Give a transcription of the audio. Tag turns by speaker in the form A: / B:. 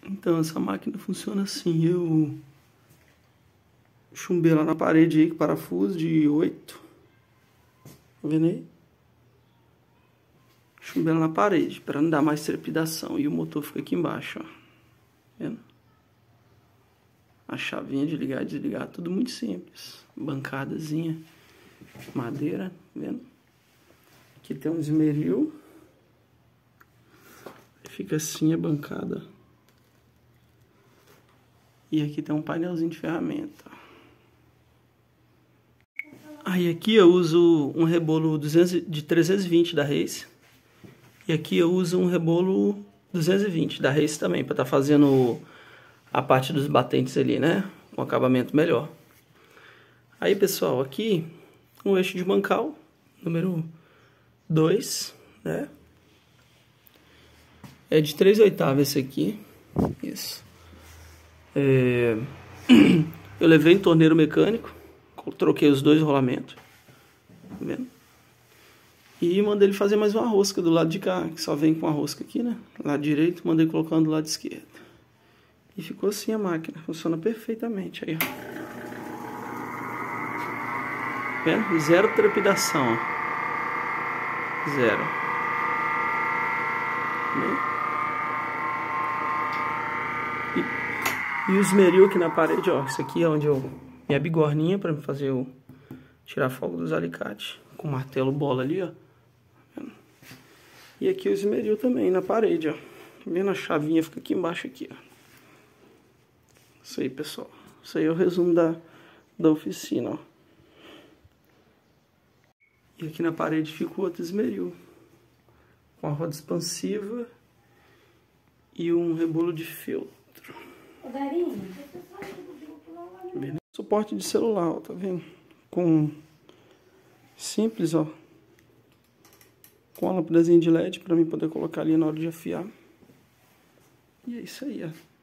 A: Então, essa máquina funciona assim. Eu chumbei lá na parede aí, com parafuso de 8. Tá vendo aí? Chumbei lá na parede, para não dar mais trepidação. E o motor fica aqui embaixo, ó. Tá vendo? A chavinha de ligar e desligar, tudo muito simples. Bancadazinha, madeira, tá vendo? Aqui tem um esmeril. Fica assim a bancada. E aqui tem um painelzinho de ferramenta. Aí aqui eu uso um rebolo de 320 da Race. E aqui eu uso um rebolo 220 da Race também, para estar fazendo a parte dos batentes ali, né? Com acabamento melhor. Aí, pessoal, aqui um eixo de bancal, número 2, né? É de 3/8 esse aqui. Isso. Eu levei em torneiro mecânico, troquei os 2 rolamentos, tá vendo? E mandei ele fazer mais uma rosca do lado de cá, que só vem com a rosca aqui, né? Lado direito, mandei colocando do lado esquerdo. E ficou assim a máquina, funciona perfeitamente aí, ó. Vendo? Zero trepidação, ó. Zero. E o esmeril aqui na parede, ó. Isso aqui é onde minha bigorninha para fazer tirar fogo dos alicates. Com martelo bola ali, ó. E aqui o esmeril também na parede, ó. Tá vendo? A chavinha fica aqui embaixo aqui, ó. Isso aí, pessoal. Isso aí é o resumo da oficina, ó. E aqui na parede fica o outro esmeril. Com a roda expansiva e um rebolo de feltro. Suporte de celular, ó, tá vendo? Com simples, ó. Com a lâmpadazinha de LED pra mim poder colocar ali na hora de afiar. E é isso aí, ó.